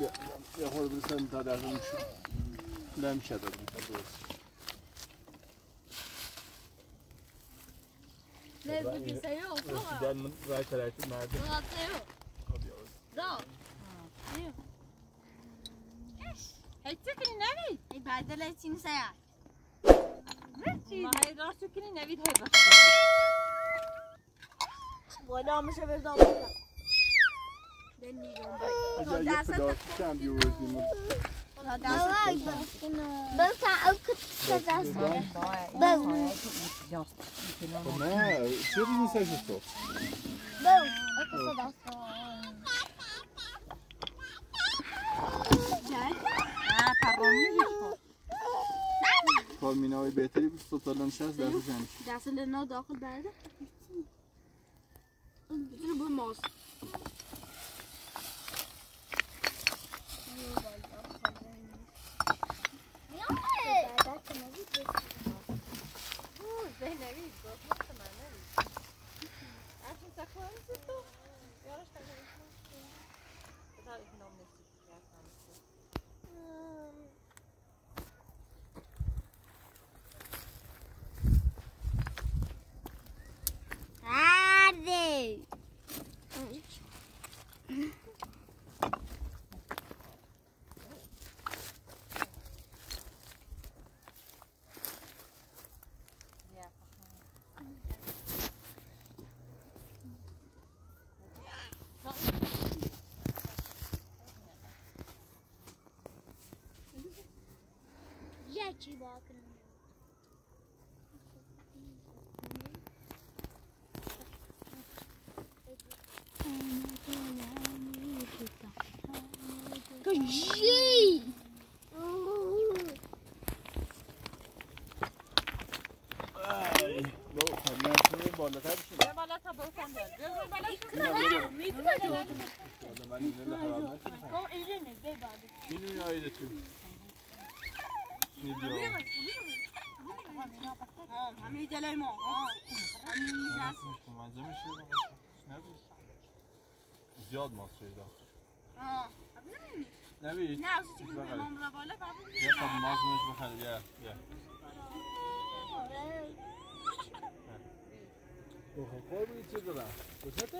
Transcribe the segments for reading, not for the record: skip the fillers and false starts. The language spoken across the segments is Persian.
یه خورده بسیم تا در اون شد نمیشه دادم تا درست نه بودی سیاه اصلا در من رای ترکی مرده را سیاه را هیچ کنی نوید ای بدل هیچی سیاه ما هی راستو کنی نوید های بخش بالا میشه بردام اجا یه پداست چند بیوردیم بل تعال كنت تدرس بل نه چه بیزی سایش تو؟ بل كنت تدرس کارمینای بهتری بود سوتالان شست درس زنش دست لنا داخل برده بزرگ بود ماست چی باکن کجی بابا خدمت بالاتر بشیم بالاتر بکن بالاتر میتونه من اینه حرام نکنم تو اینه ده بعد اینو آیده تو نیدیو همین جلوی ما همین میزاست مزه میشه نبود زیاد ماست شده نبید نه از چی کنم امرا بالا بابا یه خب ماست نش بخره بیا اوه خوب بود چه دارم بسته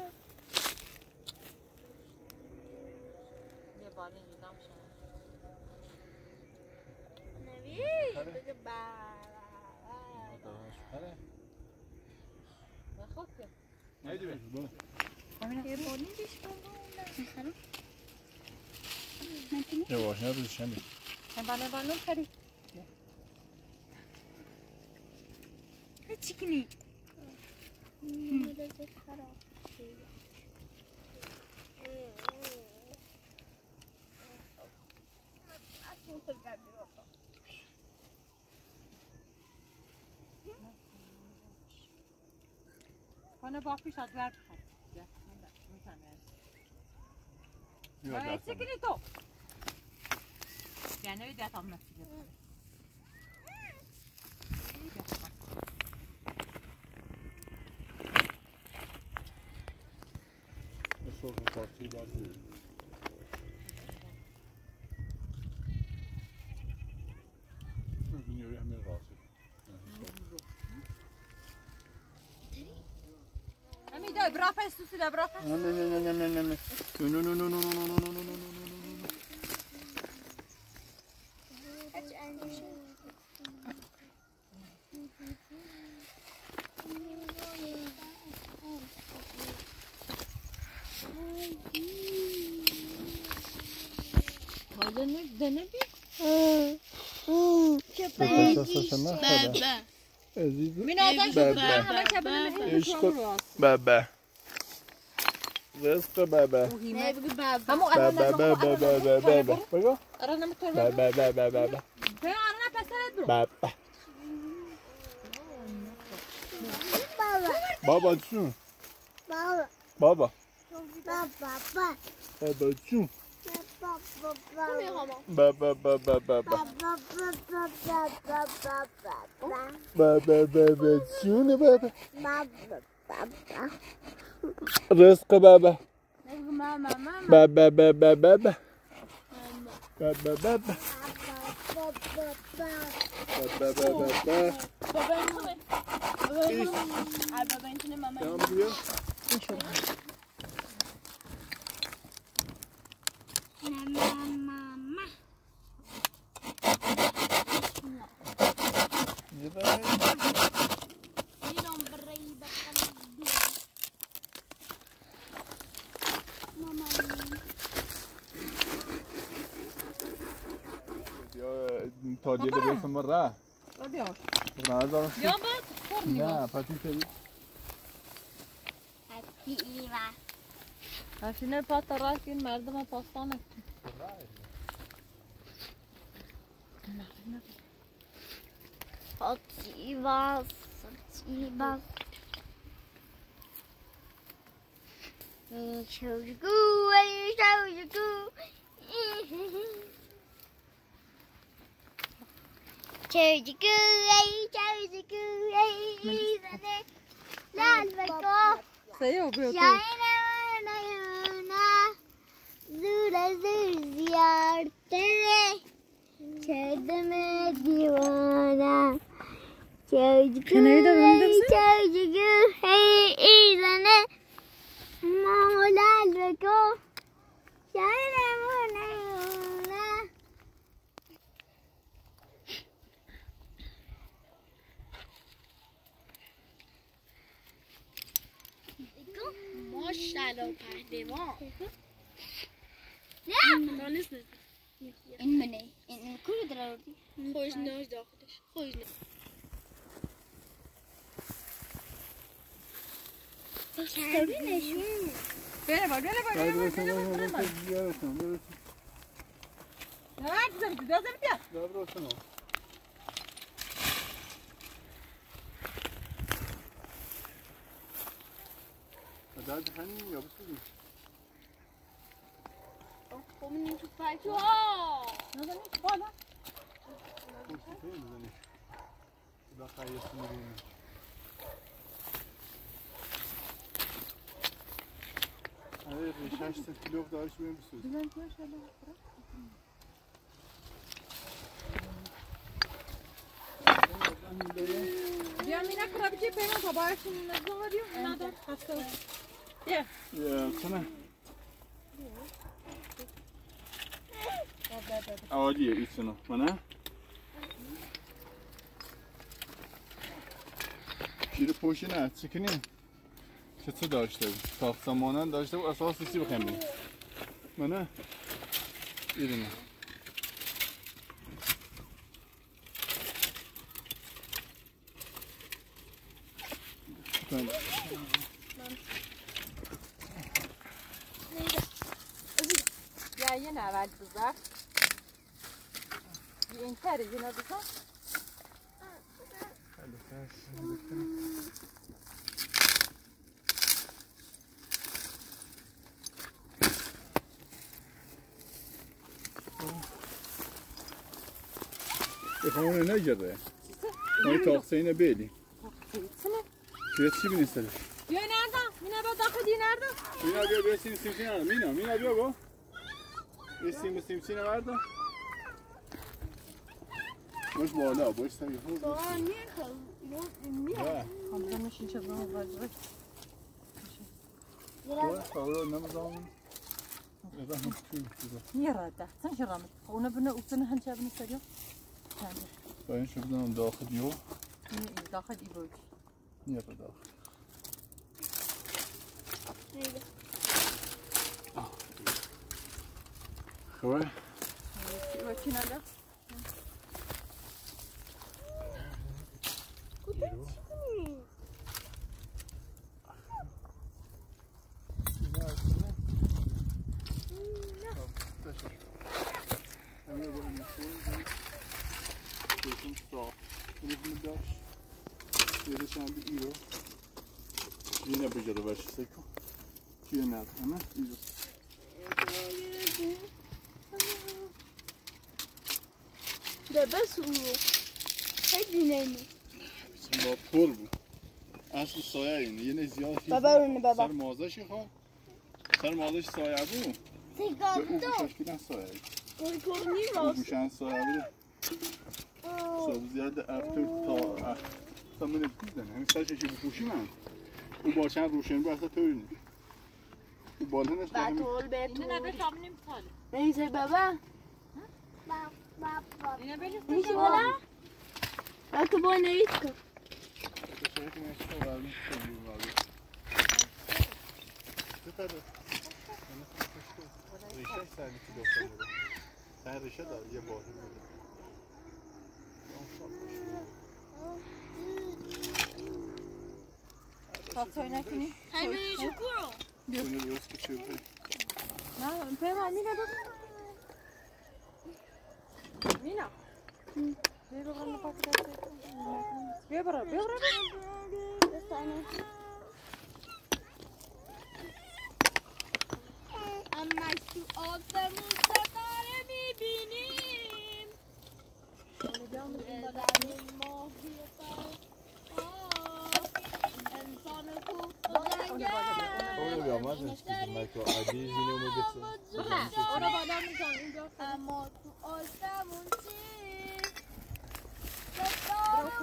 یه بالا دیدم شما نوی بگه آره بخواد که نمیدی برو یه بانی بیش کنم یواش نبودش نبید بالون کردی چی کنی کنه با پیش از ورد خواهد میتونه چی کنی تو یعنی ویدیت هم نسیده صرف پارتی بازی نیوی همین راستی همین دای برا پس تو برا پس بابا رزق بابا بابا چون بابا بابا چون بابا بابا بابا بابا چون بابا رزق بابا بابا بابا بابا بب بب بب بب بب بب بابا اینتونه بابا اینتونه ماما تمام بیا ماما تالیه برسم مرة بیا نظر بیا بعد نه پاتی تایی هاشینه پات راست این مردم پاستانه Otsiwas. Çocukku, çocukku. Çocukku, çocukku. Lal beko. Sayıyor bu yok. Şayna yana. Zura zur ziyarete. Çördeme divana. Çocukku, çocukku. Hey izane. Lal beko. Şayna yana. ماشاءالله پهلوان این منه این کجا در آوردی؟ خوش ناش داخلش خوش ناش چربی نشون Böyle bak, böyle bak. Hadi bakalım. Hadi güzel, güzel bir Dobra, olsun o. Hadi hani yapıştırdın. خب تو پاکو Nazan hiç bana. Konuştuk değil mi Zani? Daha kayıtsın diye. Evet, 60 kilo daha içmeye bir söz. Güzel bir şey var. Ya mina krabici peyman tabağı şimdi ne zaman diyor? Nada hasta. Ya. Ya sana. عالیه ایتونو منه شیر پوشی نه چکنی چطور داشته بود ساختمانان داشته بود اساس چی بخیم بیم منه ایرونه Ya yine evvel güzel. این تری اینا بزن Efendim ne geldi? Ne taksayına beyli. Şuraya çi binirsin? Ya nerede? Mina ben dakika diye nerede? Mina bir besin simsine var. Mina bir bu. Besin simsine var da. Boş bağla, boş tabii. بابا نیخوام Ha. Hamza'nın şişe bana vacibı. Boş bağla ne zaman? Ne zaman? Niye rada? Sen şuramı. Ona bana uçsana hançer bana seriyor. Sen de. Ben şuradan dahil yok. Yine iyi dakika iyi böyle. Niye dahil? Şöyle. Bakın hadi. Yine bıcırı başı seko. Yine ama iyi. ده بس و خیلی نمی با پر بود. اصل سایه اینه یه زیاد ببرونه بابا سر مازشی خواه سر مازش سایه بود به او Sigorto. شاشکیدن سایه کوی کنی راست میشن صاحب صاحب زیاد افتر تا من دیدن همین سرش چی بپوشی من او باشن روشن بسته طوری نیست او بالا نست بطول اینو بطول نبه شام نیم ساله نیزه بابا اینو بلیس نیزه بالا بطو با نوید کن ریشه سرمی که داشتم بوده سر ریشه داره یه باقی بوده تاکتای نکنی؟ همه شکورو کنه درست که چه بخیر نه پیما مینا مینا بیا بگم پاکت بیا برو اما تو آسمون ستاره میبینیم بدن ماهی انسان تو اونو بیام از مایکو عادی زینو میگه اونو بادم میکنم اینجا اما تو آسمون چی ستاره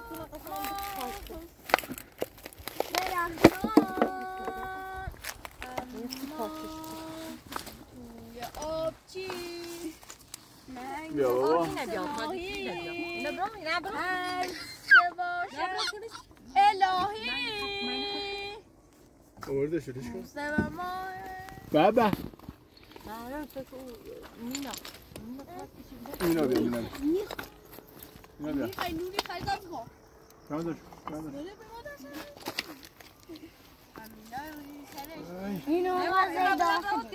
توی آب چی بیا بابا اینو برو الهی آورده شدیش کن سبا ما بابا نه مینا اینا بیا اینا بیا میخوای نوری خیلی کن کامدش اینو مزه داخل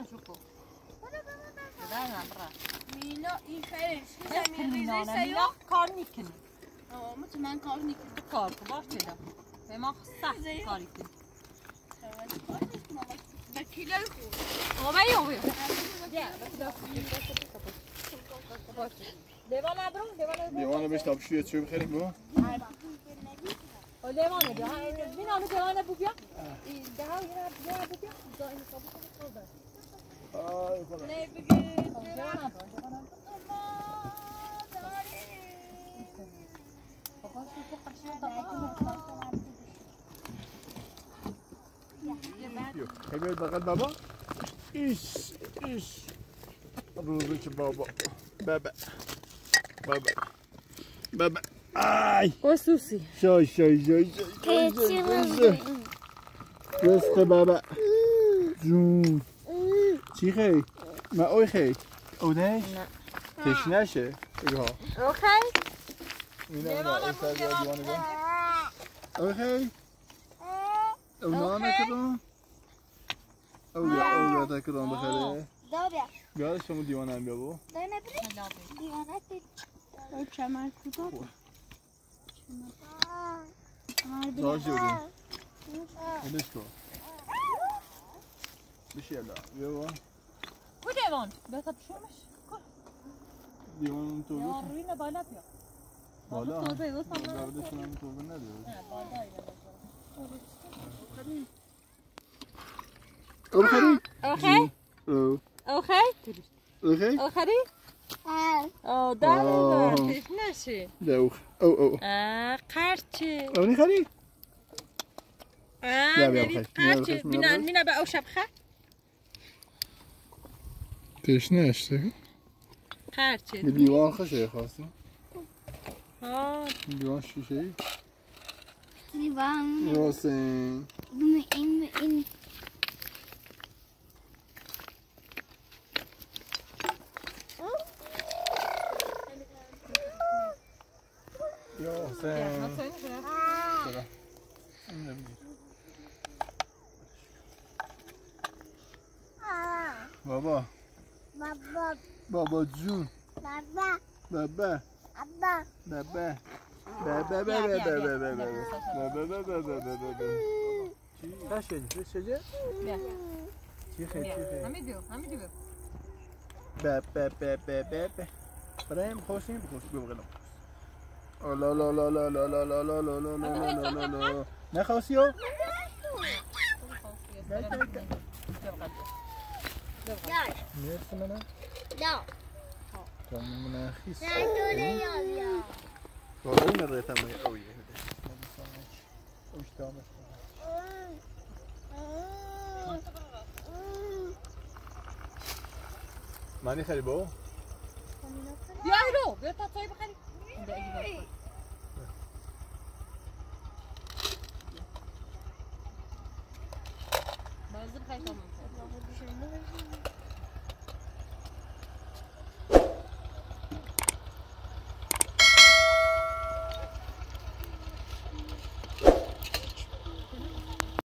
مینا این خیلی مینا کار میکنی من کار نیکنم کار کن باش پیدا به ما سخت کاری کنی به کیلر خود آبایی لیوانه برو دیوانه بهش تابشویه چه بخیریم با لیوانه بیا مینا لیوانه بو بیا ده ها لیوانه بو بیا این صابون آی خدا نه بگی خیلی بقید بابا ایش روزو که بابا بابا آی خصوصی شای رزق بابا جون چی خیلی؟ ما اوی خیلی او نه؟ تشنشه ایها اوکی اینا اوی سر دیوانه با اوی خیلی او نامه کدام او یا تکرام بخره دابیا بیارش شما دیوانه هم بیا بو دانه بری دیوانه او چمن کدام داشت بودیم اینش کن بشی یلا بیا با کو دیوان بهتا بشونش دیوان اون تو یا بکن روی بالا بیا بالا تو به واسه بالا بودشون هم تو بکن نداره او خری؟ اوکی او اوکی اوکی؟ اوخری او آه. داره نشی دوخ او قرچه او نی خری؟ بیا نرید قرچه مینا به او شب خر تشنه قرچه به دیوان خوشه خواستیم ها دیوان شیشه ای دیوان راسین این راسین چرا؟ این نبیدی بابا بابا جون بابا چی برایم خوشیم بخوش ببغلم لا لا لا لا لا لا لا لا لا لا لا لا لا نخواسیو مرسی منم من خيس والله الريتم قوي وش تعمل ماني خريبو بیا رو بیا تا